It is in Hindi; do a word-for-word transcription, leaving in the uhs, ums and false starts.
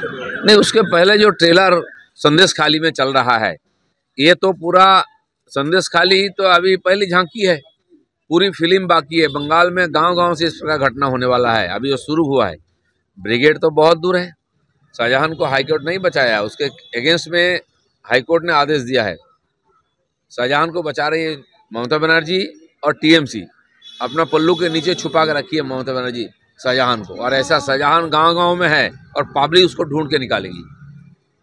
नहीं, उसके पहले जो ट्रेलर संदेश खाली में चल रहा है, ये तो पूरा संदेश खाली तो अभी पहली झांकी है, पूरी फिल्म बाकी है। बंगाल में गांव-गांव से इस प्रकार घटना होने वाला है, अभी वो शुरू हुआ है। ब्रिगेड तो बहुत दूर है, शाहजहां को हाईकोर्ट नहीं बचाया, उसके अगेंस्ट में हाईकोर्ट ने आदेश दिया है। शाहजहां को बचा रही है ममता बनर्जी और टीएमसी, अपना पल्लू के नीचे छुपा के रखी है ममता बनर्जी शाहजहां को, और ऐसा शाहजहां गांव-गांव में है और पब्लिक उसको ढूंढ के निकालेगी।